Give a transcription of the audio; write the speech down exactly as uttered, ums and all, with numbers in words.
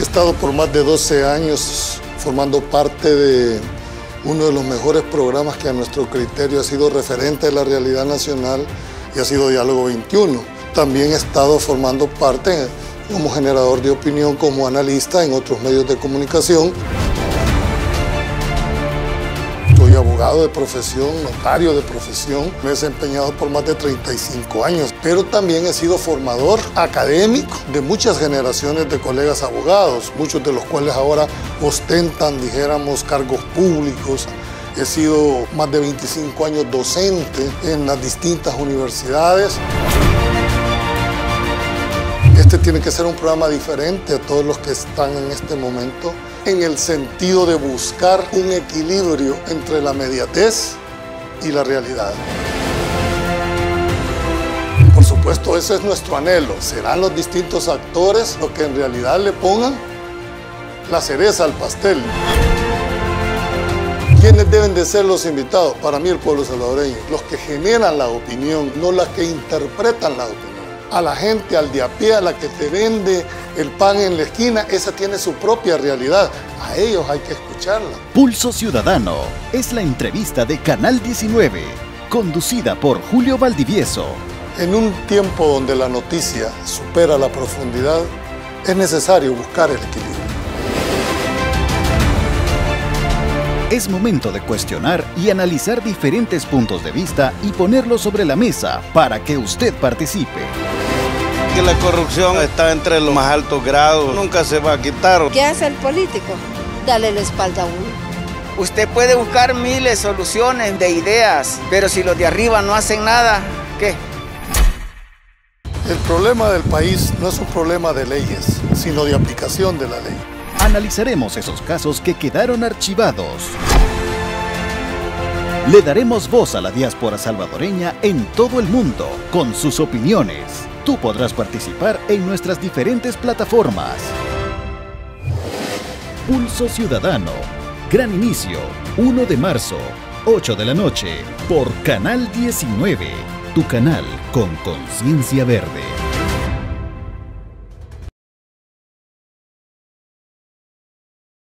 estado por más de doce años formando parte de uno de los mejores programas que a nuestro criterio ha sido referente de la realidad nacional y ha sido Diálogo veintiuno. También he estado formando parte como generador de opinión, como analista en otros medios de comunicación. Soy abogado de profesión, notario de profesión. Me he desempeñado por más de treinta y cinco años, pero también he sido formador académico de muchas generaciones de colegas abogados, muchos de los cuales ahora ostentan, dijéramos, cargos públicos. He sido más de veinticinco años docente en las distintas universidades. Este tiene que ser un programa diferente a todos los que están en este momento, en el sentido de buscar un equilibrio entre la inmediatez y la realidad. Por supuesto, ese es nuestro anhelo. Serán los distintos actores los que en realidad le pongan la cereza al pastel. ¿Quiénes deben de ser los invitados? Para mí, el pueblo salvadoreño. Los que generan la opinión, no las que interpretan la opinión. A la gente, al de a pie, a la que te vende el pan en la esquina, esa tiene su propia realidad. A ellos hay que escucharla. Pulso Ciudadano es la entrevista de Canal diecinueve, conducida por Julio Valdivieso. En un tiempo donde la noticia supera la profundidad, es necesario buscar el equilibrio. Es momento de cuestionar y analizar diferentes puntos de vista y ponerlos sobre la mesa para que usted participe. Que la corrupción está entre los más altos grados, nunca se va a quitar. ¿Qué hace el político? Dale la espalda a uno. Usted puede buscar miles de soluciones, de ideas, pero si los de arriba no hacen nada, ¿qué? El problema del país no es un problema de leyes, sino de aplicación de la ley. Analizaremos esos casos que quedaron archivados. Le daremos voz a la diáspora salvadoreña en todo el mundo con sus opiniones. Tú podrás participar en nuestras diferentes plataformas. Pulso Ciudadano. Gran inicio, uno de marzo, ocho de la noche, por Canal diecinueve. Tu canal con conciencia verde.